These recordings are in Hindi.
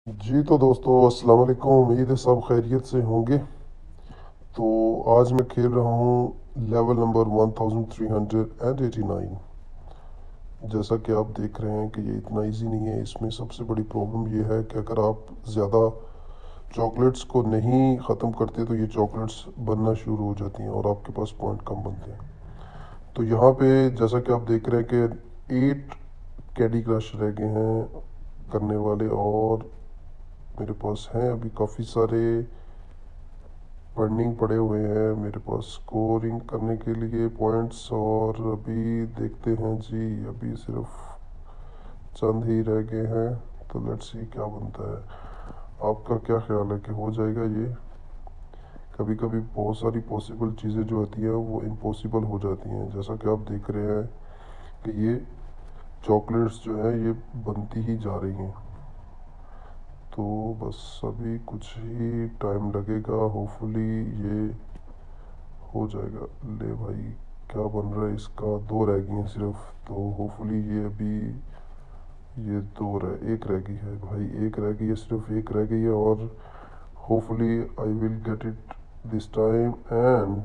जी तो दोस्तों, अस्सलाम वालेकुम। उम्मीद है सब खैरियत से होंगे। तो आज मैं खेल रहा हूँ लेवल नंबर 1389। जैसा कि आप देख रहे हैं कि ये इतना इजी नहीं है। इसमें सबसे बड़ी प्रॉब्लम ये है कि अगर आप ज़्यादा चॉकलेट्स को नहीं ख़त्म करते तो ये चॉकलेट्स बनना शुरू हो जाती हैं और आपके पास पॉइंट कम बनते हैं। तो यहाँ पे जैसा कि आप देख रहे हैं कि 8 कैंडी क्रश रह गए हैं करने वाले, और मेरे पास हैं अभी काफ़ी सारे पेंडिंग पड़े हुए हैं मेरे पास स्कोरिंग करने के लिए पॉइंट्स। और अभी देखते हैं जी, अभी सिर्फ चंद ही रह गए हैं। तो लेट्स सी क्या बनता है। आपका क्या ख्याल है कि हो जाएगा ये? कभी कभी बहुत सारी पॉसिबल चीज़ें जो होती हैं वो इम्पॉसिबल हो जाती हैं। जैसा कि आप देख रहे हैं कि ये चॉकलेट्स जो है ये बनती ही जा रही हैं। तो बस अभी कुछ ही टाइम लगेगा, होपफुली ये हो जाएगा। ले भाई, क्या बन रहा है इसका? दो रह गई हैं सिर्फ। तो होपफुली ये अभी ये एक रह गई है भाई, एक रह गई है, सिर्फ एक रह गई है। और hopefully I will get it this time and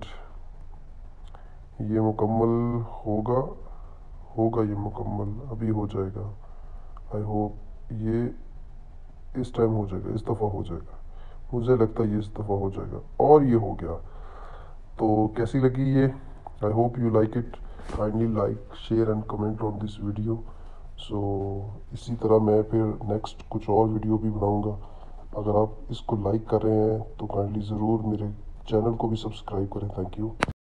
ये मुकम्मल होगा। होगा ये मुकम्मल, अभी हो जाएगा। आई होप ये इस टाइम हो जाएगा, इस दफ़ा हो जाएगा। मुझे लगता है ये इस दफ़ा हो जाएगा और ये हो गया। तो कैसी लगी ये? I hope you like it. Kindly like, share and comment on this video. So इसी तरह मैं फिर नेक्स्ट कुछ और वीडियो भी बनाऊंगा। अगर आप इसको लाइक कर रहे हैं तो काइंडली ज़रूर मेरे चैनल को भी सब्सक्राइब करें। Thank you.